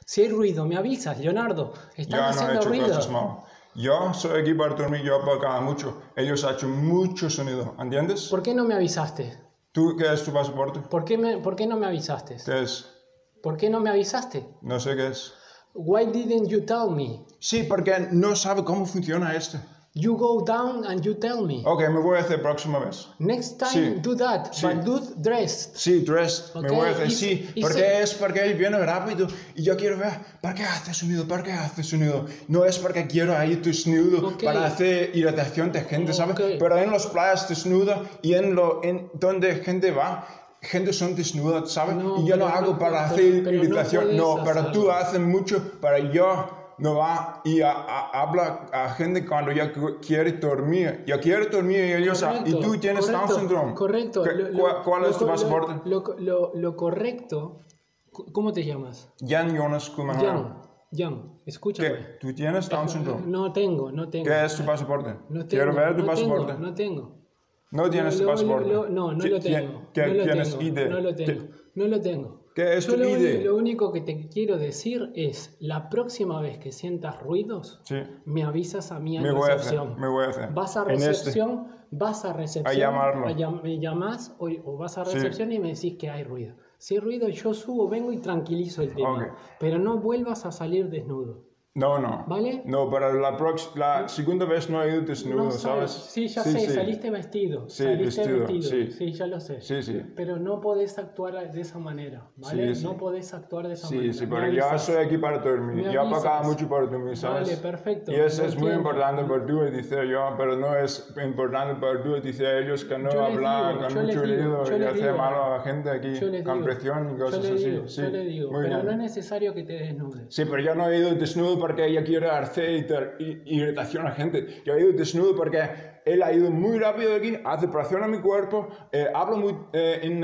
Si hay ruido, me avisas, Leonardo. Están Yo no he haciendo hecho ruido. cosas mal. Yo soy aquí para dormir, yo apagaba mucho. Ellos han hecho mucho sonido, ¿entiendes? ¿Por qué no me avisaste? ¿Tú qué es tu pasaporte? ¿Por qué no me avisaste? ¿Qué es? ¿Por qué no me avisaste? No sé qué es. Why didn't you tell me? Sí, porque no sabe cómo funciona esto. You go down and you tell me. Ok, me voy a hacer próxima vez. Next time Sí. do that, Sí. but do dressed. Sí, dressed. Me Ok, voy a hacer, sí. Porque es porque él viene rápido y yo quiero ver, ¿para qué hace sonido? ¿Para qué hace sonido? No es porque quiero ir desnudo Ok. para hacer irritación de gente, ¿sabes? Ok. Pero en las playas desnudas y en donde gente va, gente son desnudas, ¿sabes? No, y yo no pero hago no, para pero- hacer pero no irritación. puedes No, pero tú hacerlo. haces mucho para yo no va y habla a gente cuando ya quiere dormir. Yo quiero dormir y ellos... Correcto, y tú tienes Down correcto, syndrome. Correcto. ¿Cuál es tu pasaporte? Lo correcto... ¿Cómo te llamas? Jan Jonas Kumahan. Jan, escúchame. ¿Qué? ¿Tú tienes Down syndrome? No tengo. ¿Qué es tu pasaporte? No tengo, Quiero ver tu no pasaporte. No tengo. No tienes tu pasaporte. No lo tengo. ¿Tienes ID? No lo tengo. No lo tengo. ¿Qué es Yo tu ID? lo único que te quiero decir es, la próxima vez que sientas ruidos, Sí. me avisas a mí en Me voy a hacer. recepción. Me voy a hacer. Vas a En este. recepción, A llamarlo. me llamas o vas a Sí. recepción y me decís que hay ruido. Si hay ruido, yo subo, vengo y tranquilizo el tema. Ok. Pero no vuelvas a salir desnudo. No. ¿Vale? No, pero la segunda vez no he ido desnudo, No ¿sabes? Sí, ya sé, saliste vestido. Sí, saliste vestido, sí. ya lo sé. Sí. Pero no podés actuar de esa manera, ¿vale? Sí. No podés actuar de esa manera. Sí, Me pero yo avisas. soy aquí para dormir. Me Yo avisas. pagaba mucho para dormir, ¿sabes? Vale, perfecto. Y eso Lo es muy entiendo. importante para tú, dice yo, pero no es importante para tú, dice ellos, que no Yo les hablan digo, con yo les mucho digo, ruido yo y les hacer digo. malo a la gente aquí, Yo les con digo. presión y cosas así. Sí, Yo le digo, muy pero bien. no es necesario que te desnudes. Sí, pero yo no he ido desnudo porque ella quiere hacer irritación a la gente. Yo he ido desnudo porque él ha ido muy rápido de aquí, hace presión a mi cuerpo, habla muy en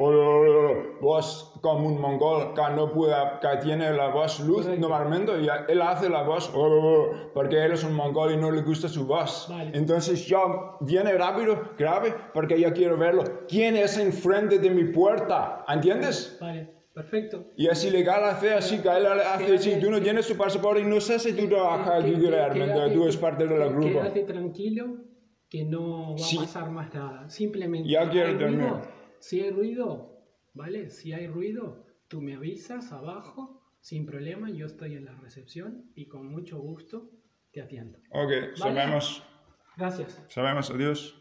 voz como un mongol que no puede, que tiene la voz luz Correcto. normalmente y él hace la voz porque él es un mongol y no le gusta su voz. Vale. Entonces yo viene rápido, grave, porque yo quiero verlo. ¿Quién es enfrente de mi puerta? ¿Entiendes? Vale, perfecto. Y es ilegal hacer así, que él hace así, tú no tienes tu pasaporte y no sé si tú trabajas aquí realmente, tú eres parte de la grupo. Quédate tranquilo, que no va Sí. a pasar más nada. Simplemente, Ya quiero hay ruido, terminar. si hay ruido, ¿vale? Si hay ruido, tú me avisas abajo, sin problema, yo estoy en la recepción y con mucho gusto te atiendo. Ok, Vale. sabemos, Gracias. adiós.